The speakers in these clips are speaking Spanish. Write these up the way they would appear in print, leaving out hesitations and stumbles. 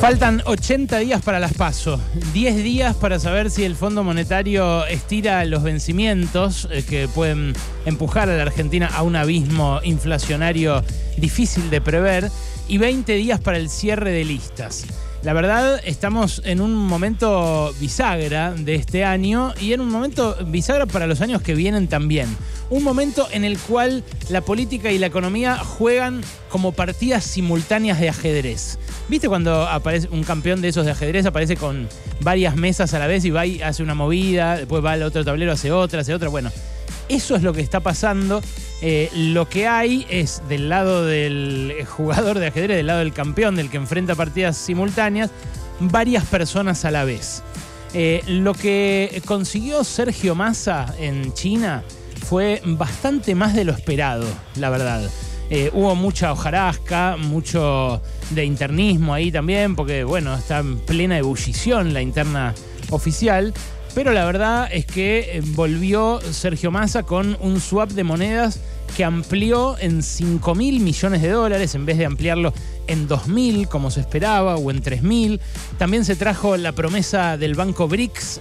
Faltan 80 días para las PASO, 10 días para saber si el Fondo Monetario estira los vencimientos que pueden empujar a la Argentina a un abismo inflacionario difícil de prever, y 20 días para el cierre de listas. La verdad, estamos en un momento bisagra de este año y en un momento bisagra para los años que vienen también. Un momento en el cual la política y la economía juegan como partidas simultáneas de ajedrez. ¿Viste cuando aparece un campeón de esos de ajedrez, aparece con varias mesas a la vez y va y hace una movida, después va al otro tablero, hace otra? Bueno, eso es lo que está pasando. Lo que hay es, del lado del jugador de ajedrez, del lado del campeón, del que enfrenta partidas simultáneas, varias personas a la vez. Lo que consiguió Sergio Massa en China fue bastante más de lo esperado, la verdad. Hubo mucha hojarasca, mucho de internismo ahí también, porque bueno, está en plena ebullición la interna oficial. Pero la verdad es que volvió Sergio Massa con un swap de monedas que amplió en 5.000 millones de dólares en vez de ampliarlo en 2.000 como se esperaba o en 3.000. También se trajo la promesa del Banco BRICS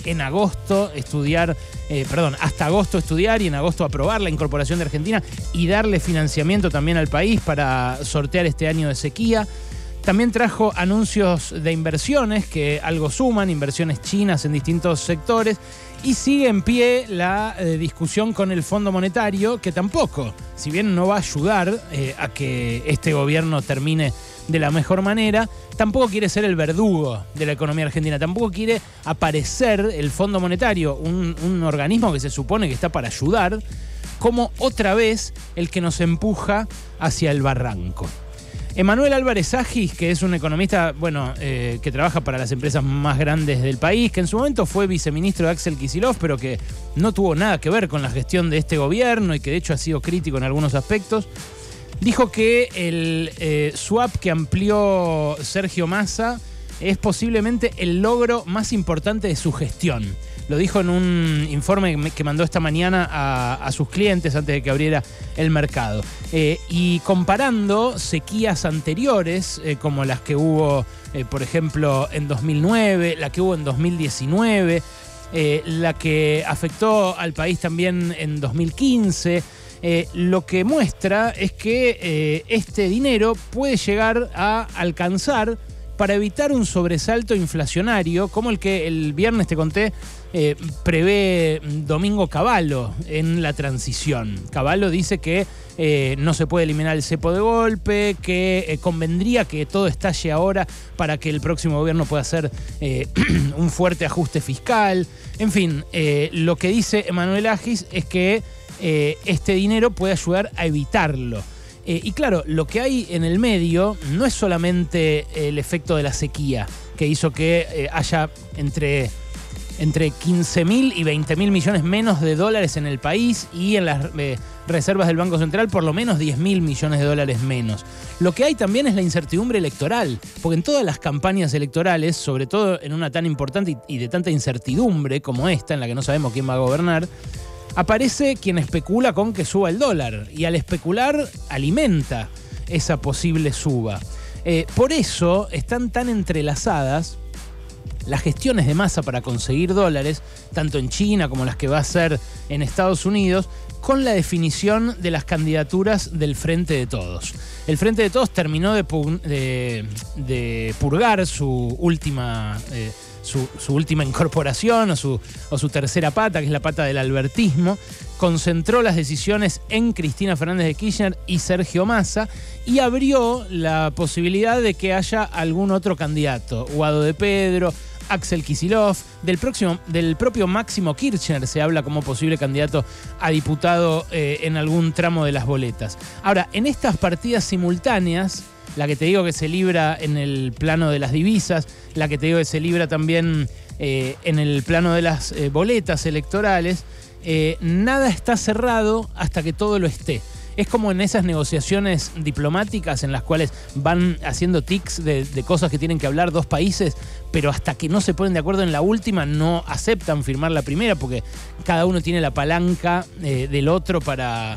hasta agosto estudiar y en agosto aprobar la incorporación de Argentina y darle financiamiento también al país para sortear este año de sequía. También trajo anuncios de inversiones que algo suman, inversiones chinas en distintos sectores, y sigue en pie la discusión con el Fondo Monetario, que tampoco, si bien no va a ayudar a que este gobierno termine de la mejor manera, tampoco quiere ser el verdugo de la economía argentina, tampoco quiere aparecer el Fondo Monetario, un organismo que se supone que está para ayudar, como otra vez el que nos empuja hacia el barranco. Emanuel Álvarez Agis, que es un economista que trabaja para las empresas más grandes del país, que en su momento fue viceministro de Axel Kicillof, pero que no tuvo nada que ver con la gestión de este gobierno y que de hecho ha sido crítico en algunos aspectos, dijo que el swap que amplió Sergio Massa es posiblemente el logro más importante de su gestión. Lo dijo en un informe que mandó esta mañana a sus clientes antes de que abriera el mercado. Y comparando sequías anteriores, como las que hubo, por ejemplo, en 2009, la que hubo en 2019, la que afectó al país también en 2015, lo que muestra es que este dinero puede llegar a alcanzar para evitar un sobresalto inflacionario como el que el viernes te conté prevé Domingo Cavallo en la transición. Cavallo dice que no se puede eliminar el cepo de golpe, que convendría que todo estalle ahora para que el próximo gobierno pueda hacer un fuerte ajuste fiscal. En fin, lo que dice Emanuel Agis es que este dinero puede ayudar a evitarlo. Y claro, lo que hay en el medio no es solamente el efecto de la sequía, que hizo que haya entre 15.000 y 20.000 millones menos de dólares en el país y en las reservas del Banco Central por lo menos 10.000 millones de dólares menos. Lo que hay también es la incertidumbre electoral, porque en todas las campañas electorales, sobre todo en una tan importante y de tanta incertidumbre como esta, en la que no sabemos quién va a gobernar, aparece quien especula con que suba el dólar y al especular alimenta esa posible suba. Por eso están tan entrelazadas las gestiones de Massa para conseguir dólares, tanto en China como las que va a hacer en Estados Unidos, con la definición de las candidaturas del Frente de Todos. El Frente de Todos terminó de purgar su última incorporación o su tercera pata, que es la pata del albertismo, concentró las decisiones en Cristina Fernández de Kirchner y Sergio Massa y abrió la posibilidad de que haya algún otro candidato, Guado de Pedro, Axel Kicillof, del propio Máximo Kirchner se habla como posible candidato a diputado en algún tramo de las boletas. Ahora, en estas partidas simultáneas, la que te digo que se libra en el plano de las divisas, la que te digo que se libra también en el plano de las boletas electorales, nada está cerrado hasta que todo lo esté. Es como en esas negociaciones diplomáticas en las cuales van haciendo tics de cosas que tienen que hablar dos países, pero hasta que no se ponen de acuerdo en la última no aceptan firmar la primera porque cada uno tiene la palanca del otro para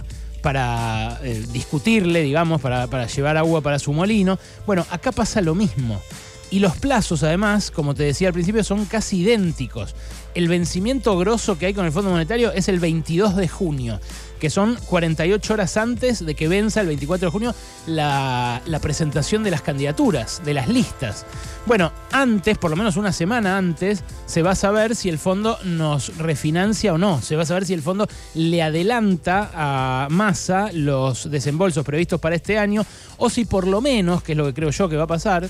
discutirle, digamos, para llevar agua para su molino. Bueno, acá pasa lo mismo. Y los plazos, además, como te decía al principio, son casi idénticos. El vencimiento grosso que hay con el Fondo Monetario es el 22 de junio, que son 48 horas antes de que venza el 24 de junio la presentación de las candidaturas, de las listas. Bueno, antes, por lo menos una semana antes, se va a saber si el fondo nos refinancia o no. Se va a saber si el fondo le adelanta a Massa los desembolsos previstos para este año o si por lo menos, que es lo que creo yo que va a pasar,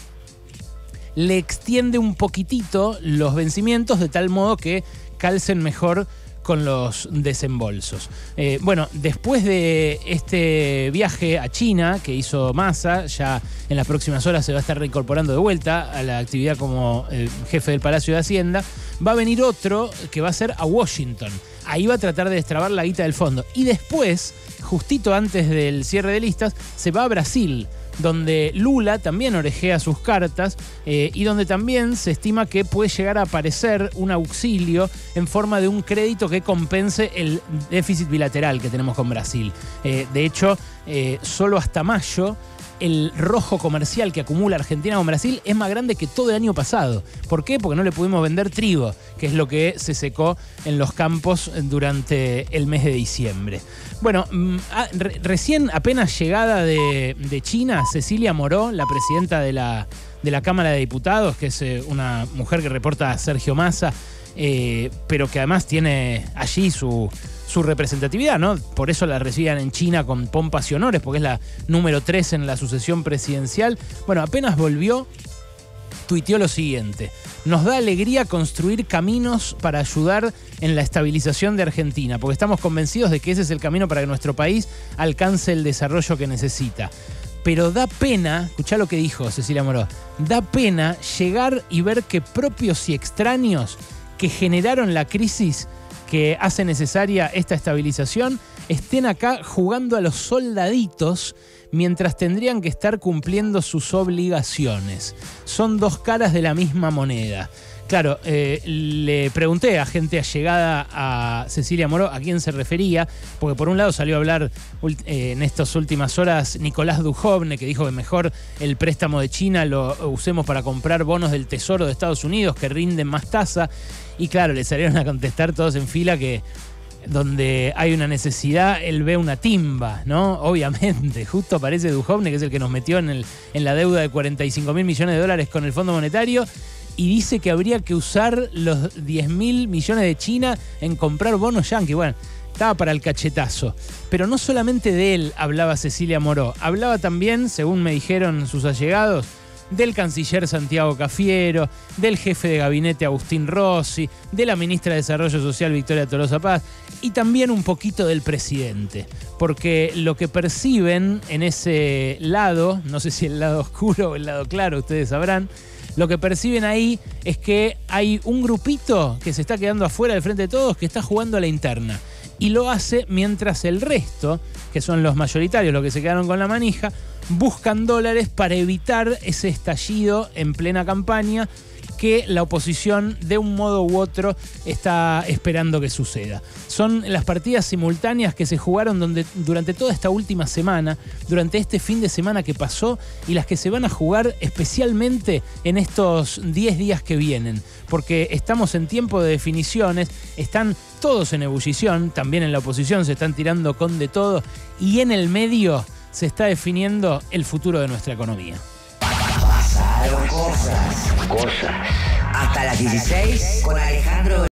le extiende un poquitito los vencimientos de tal modo que calcen mejor con los desembolsos. Bueno, después de este viaje a China que hizo Massa, ya en las próximas horas se va a estar reincorporando de vuelta a la actividad como jefe del Palacio de Hacienda, va a venir otro que va a ser a Washington. Ahí va a tratar de destrabar la guita del fondo. Y después, justito antes del cierre de listas, se va a Brasil, donde Lula también orejea sus cartas y donde también se estima que puede llegar a aparecer un auxilio en forma de un crédito que compense el déficit bilateral que tenemos con Brasil. De hecho, solo hasta mayo el rojo comercial que acumula Argentina con Brasil es más grande que todo el año pasado. ¿Por qué? Porque no le pudimos vender trigo, que es lo que se secó en los campos durante el mes de diciembre. Bueno, recién apenas llegada de China, Cecilia Moró, la presidenta de la Cámara de Diputados, que es una mujer que reporta a Sergio Massa, pero que además tiene allí su representatividad, ¿no? Por eso la recibían en China con pompas y honores, porque es la número 3 en la sucesión presidencial. Bueno, apenas volvió, tuiteó lo siguiente: nos da alegría construir caminos para ayudar en la estabilización de Argentina, porque estamos convencidos de que ese es el camino para que nuestro país alcance el desarrollo que necesita. Pero da pena, escuchá lo que dijo Cecilia Moró, da pena llegar y ver que propios y extraños que generaron la crisis que hace necesaria esta estabilización estén acá jugando a los soldaditos mientras tendrían que estar cumpliendo sus obligaciones. Son dos caras de la misma moneda. Claro, le pregunté a gente allegada a Cecilia Moró a quién se refería, porque por un lado salió a hablar en estas últimas horas Nicolás Dujovne, que dijo que mejor el préstamo de China lo usemos para comprar bonos del Tesoro de Estados Unidos que rinden más tasa. Y claro, le salieron a contestar todos en fila que donde hay una necesidad, él ve una timba, ¿no? Obviamente, justo aparece Dujovne, que es el que nos metió en la deuda de 45.000 millones de dólares con el Fondo Monetario, y dice que habría que usar los 10.000 millones de China en comprar bonos yanqui. Bueno, estaba para el cachetazo. Pero no solamente de él hablaba Cecilia Moró, hablaba también, según me dijeron sus allegados, del canciller Santiago Cafiero, del jefe de gabinete Agustín Rossi, de la ministra de Desarrollo Social Victoria Tolosa Paz y también un poquito del presidente. Porque lo que perciben en ese lado, no sé si el lado oscuro o el lado claro, ustedes sabrán, lo que perciben ahí es que hay un grupito que se está quedando afuera del frente de todos que está jugando a la interna. Y lo hace mientras el resto, que son los mayoritarios, los que se quedaron con la manija, buscan dólares para evitar ese estallido en plena campaña que la oposición de un modo u otro está esperando que suceda. Son las partidas simultáneas que se jugaron durante toda esta última semana, durante este fin de semana que pasó y las que se van a jugar especialmente en estos 10 días que vienen, porque estamos en tiempo de definiciones, están todos en ebullición, también en la oposición se están tirando con de todo y en el medio se está definiendo el futuro de nuestra economía. Pasaron cosas. Hasta las 16 con Alejandro.